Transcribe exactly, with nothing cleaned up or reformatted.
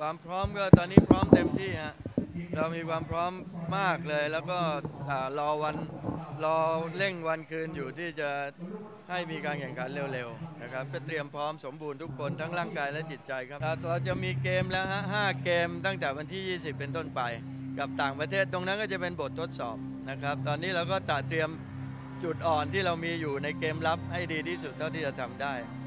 ความพร้อมก็ตอนนี้พร้อมเต็มที่ฮะเรามีความพร้อมมากเลยแล้วก็รอวันรอเร่งวันคืนอยู่ที่จะให้มีการแข่งขันเร็วๆนะครับก็เตรียมพร้อมสมบูรณ์ทุกคนทั้งร่างกายและจิตใจครับเราจะมีเกมแล้วฮะห้าเกมตั้งแต่วันที่ยี่สิบเป็นต้นไปกับต่างประเทศตรงนั้นก็จะเป็นบททดสอบนะครับตอนนี้เราก็ตัดเตรียมจุดอ่อนที่เรามีอยู่ในเกมรับให้ดีที่สุดเท่าที่จะทำได้